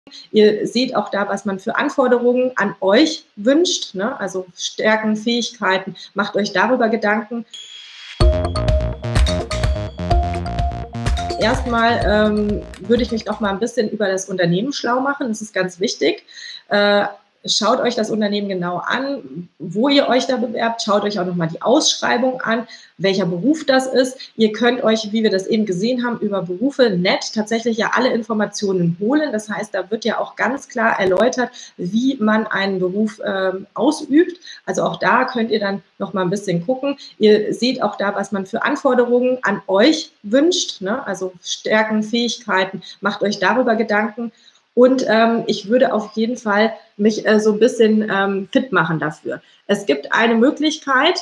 Ihr seht auch da, was man für Anforderungen an euch wünscht, ne? Also Stärken, Fähigkeiten, macht euch darüber Gedanken. Erstmal würde ich mich noch mal ein bisschen über das Unternehmen schlau machen, das ist ganz wichtig. Schaut euch das Unternehmen genau an, wo ihr euch da bewerbt. Schaut euch auch nochmal die Ausschreibung an, welcher Beruf das ist. Ihr könnt euch, wie wir das eben gesehen haben, über Berufe.net tatsächlich ja alle Informationen holen. Das heißt, da wird ja auch ganz klar erläutert, wie man einen Beruf ausübt. Also auch da könnt ihr dann nochmal ein bisschen gucken. Ihr seht auch da, was man für Anforderungen an euch wünscht, ne? Also Stärken, Fähigkeiten, macht euch darüber Gedanken. Und ich würde auf jeden Fall mich so ein bisschen fit machen dafür. Es gibt eine Möglichkeit,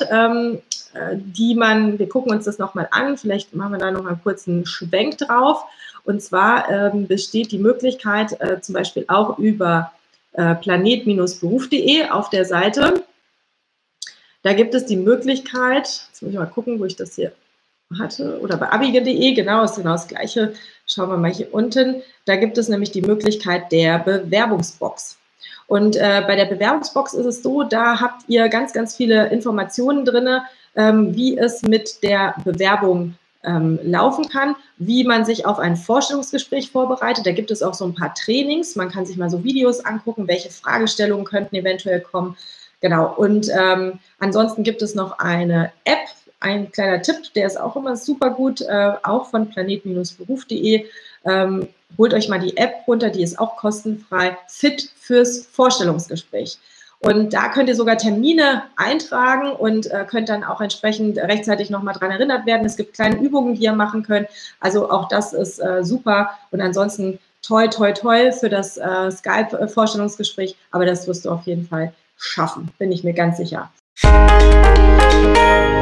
wir gucken uns das nochmal an, vielleicht machen wir da nochmal einen kurzen Schwenk drauf. Und zwar besteht die Möglichkeit zum Beispiel auch über planet-beruf.de auf der Seite. Da gibt es die Möglichkeit, jetzt muss ich mal gucken, wo ich das hier hatte, oder bei abige.de, genau, ist genau das Gleiche. Schauen wir mal hier unten. Da gibt es nämlich die Möglichkeit der Bewerbungsbox. Und bei der Bewerbungsbox ist es so, da habt ihr ganz, ganz viele Informationen drin, wie es mit der Bewerbung laufen kann, wie man sich auf ein Vorstellungsgespräch vorbereitet. Da gibt es auch so ein paar Trainings. Man kann sich mal so Videos angucken, welche Fragestellungen könnten eventuell kommen. Genau. Und ansonsten gibt es noch eine App. Ein kleiner Tipp, der ist auch immer super gut, auch von planet-beruf.de. Holt euch mal die App runter, die ist auch kostenfrei, fit fürs Vorstellungsgespräch. Und da könnt ihr sogar Termine eintragen und könnt dann auch entsprechend rechtzeitig nochmal dran erinnert werden. Es gibt kleine Übungen, die ihr machen könnt. Also auch das ist super. Und ansonsten toi, toi, toi für das Skype-Vorstellungsgespräch. Aber das wirst du auf jeden Fall schaffen, bin ich mir ganz sicher.